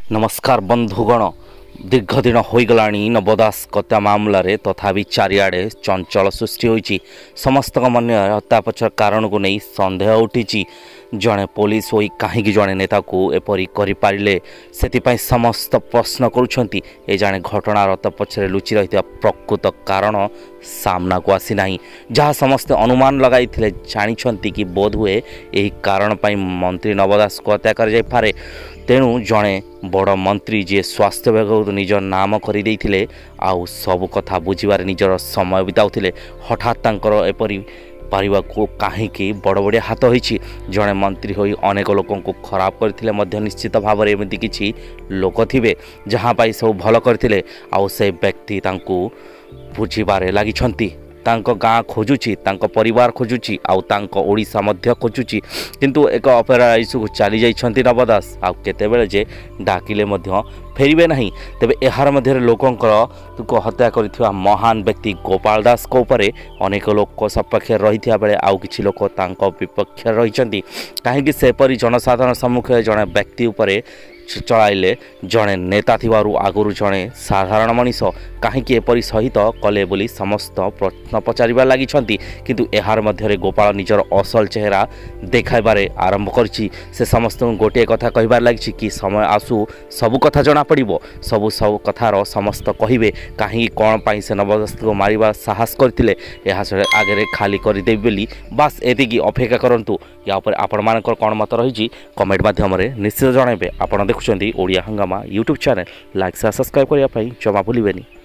नमस्कार बंधुगण दीर्घ दिन होगला नवदास हत्या मामलें तथापि चारिआडे चंचल सृष्टि होती। समस्त मन हत्या पछर कारण को नहीं सन्देह उठी। जड़े पुलिस हो कहीं जड़े नेता को एपरी करें से समस्त प्रश्न करुँच जाने घटनार पछरे लुचि रही प्रकृत कारण सामना को आसी ना। जहाँ समस्ते अनुमान लगाई जानी कि बोध हुए यही कारण मंत्री नवदास को हत्या कर जाए। तेणु जड़े बड़ मंत्री जी स्वास्थ्य विभाग निज नाम करदे आउ सब कथा बुझार निजर समय बिताउले हठात तांकर एपरी पारिबा को कहीं बड़ बड़िया हाथ होईछि। जड़े मंत्री होई अनेक लोकों को खराब करथिले निश्चित भाव में एमती किछि लोक थिबे जहाँ पाई सब भल करथिले आउ से व्यक्ति तांको बुझिबारे लागिछंती। तांको गाँ खोजुची तांको परिवार खोजुची आउ तांको ओडिशा मध्य खोजुची किंतु एक अपेरा इशू को चली जाइछंती नवदास आउ केतेबेले जे डाकिले मध्य फेरिबे नहीं। तेबे एहार मध्य लोकंकर को हत्या करिथिबा महान व्यक्ति गोपाल दास को ऊपर अनेक लोक सपक्ष रही बेले आउ किछि लोक तांको विपक्ष रहिछंती। काहेकि सेपरी जनसाधारण सम्मुख जड़े व्यक्ति उपरे चलाइले जड़े नेता थिबारु आगुरु जड़े साधारण मनीष कहीं एपरी सहित कले बोली समस्त प्रश्न पचारिबार लागिछंती। किंतु एहार मध्यरे गोपाल निजर असल चेहरा देखाइबारे आरंभ करछि। से समस्त गोटे कथा कहिबार लागिछि कि समय आसु सबु कथा जना पड़िबो सब कथार समस्त कहिबे कहीं कौन पाई से नवदास को मारिबा साहस करथिले एहा आगे खाली करदेबे बोली बास एतिकी अपेक्षा करंतु। या ऊपर आपण मानकर कौन मत रही कमेंट माध्यम निश्चित जनइबे। आपण देखुछंती Odia Hungama YouTube channel like से सब्सक्राइब करने जमा भूलिबेनी।